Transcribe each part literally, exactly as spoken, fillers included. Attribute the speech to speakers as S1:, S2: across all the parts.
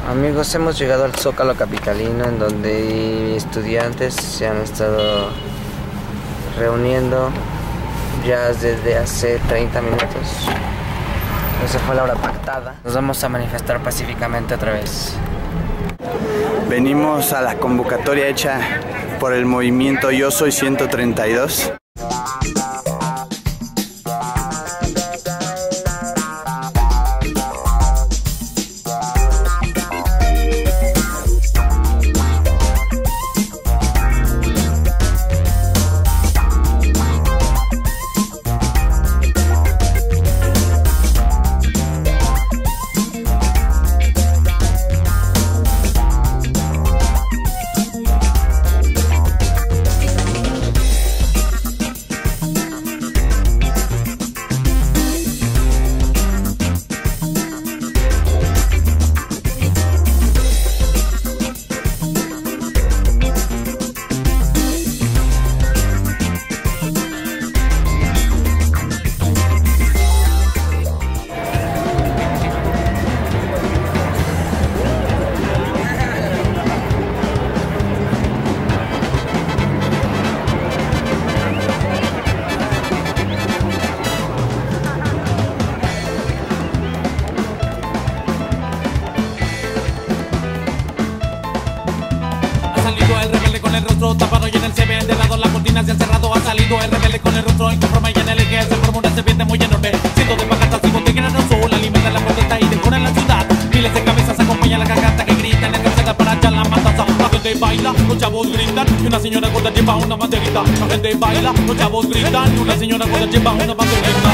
S1: Amigos, hemos llegado al Zócalo capitalino, en donde estudiantes se han estado reuniendo ya desde hace treinta minutos. Esa fue la hora pactada. Nos vamos a manifestar pacíficamente otra vez.
S2: Venimos a la convocatoria hecha por el movimiento Yo Soy ciento treinta y dos.
S3: El rebelde con el rostro tapado y en el C B de lado la cortina se ha cerrado. Ha salido el rebelde con el rostro inconforme y en el eje se forma una serpiente muy enorme. Cientos de pajatas y botellas de sol alimentan la protesta y decoran la ciudad. Miles de cabezas acompañan la garganta que gritan en tercera para echar la matanza. La gente baila, los chavos gritan y una señora gorda lleva una banderita. La gente baila, los chavos gritan y una señora gorda lleva una banderita.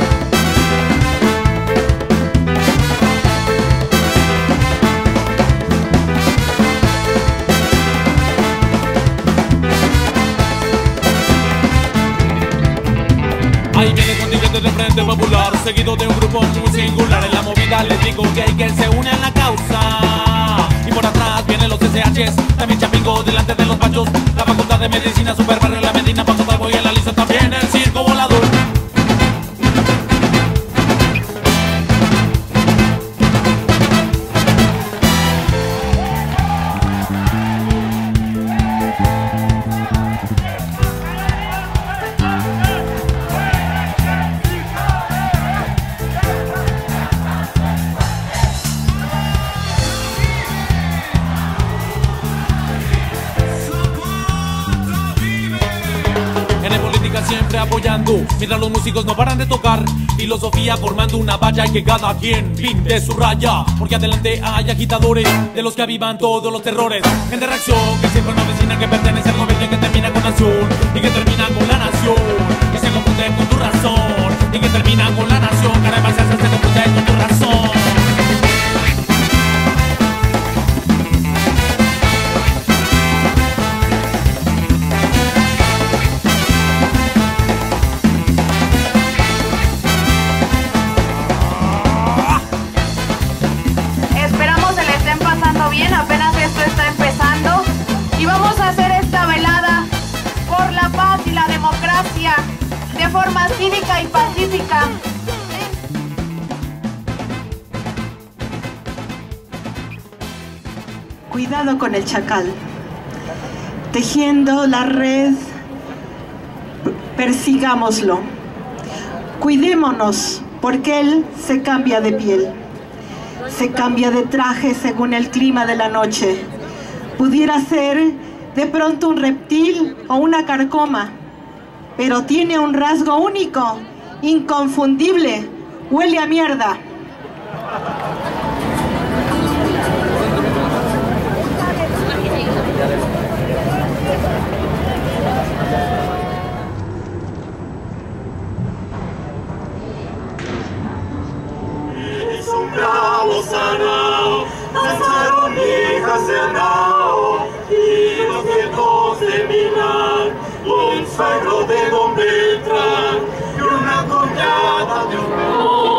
S3: Ahí viene el contingente del Frente Popular, seguido de un grupo muy singular. En la movida les digo que hay que se une a la causa. Y por atrás vienen los S Hs, también Chapingo delante de los pachos. La facultad de medicina, Super Barrio, la Medina, Paso Talbo y en la lista también el circo volador. Siempre apoyando, mientras los músicos no paran de tocar. Filosofía formando una valla y que cada quien pinte su raya. Porque adelante hay agitadores, de los que avivan todos los terrores. Gente de reacción, que siempre una vecina que pertenece al gobierno y que termina con nación. Y que termina con la nación, que se confunde con tu razón. Y que termina con la nación, que además se confunde con tu razón.
S4: Bien, apenas esto está empezando y vamos a hacer esta velada por la paz y la democracia de forma cívica y pacífica.
S5: Cuidado con el chacal, tejiendo la red, persigámoslo, cuidémonos porque él se cambia de piel. Se cambia de traje según el clima de la noche. Pudiera ser de pronto un reptil o una carcoma, pero tiene un rasgo único, inconfundible. Huele a mierda.
S6: Bravo Sarao, lanzaron hijas de Nao, y los vientos de Milán, un suegro de Don Beltrán, y una cuñada de un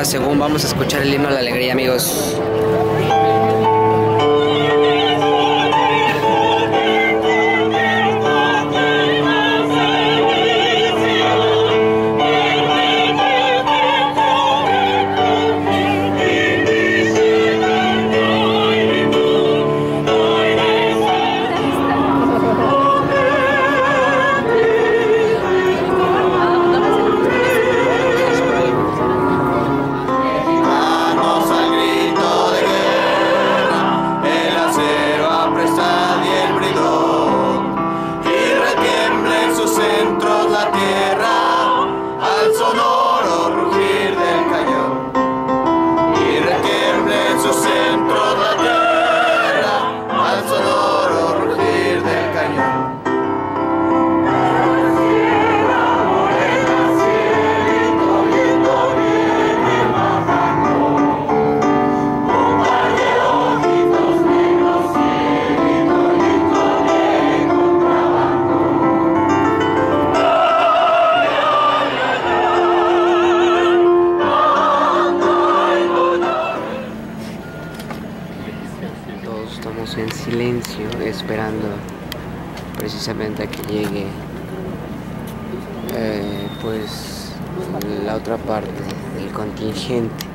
S1: ahora según vamos a escuchar el himno a la alegría, amigos. Estamos en silencio esperando precisamente a que llegue eh, pues la otra parte del contingente.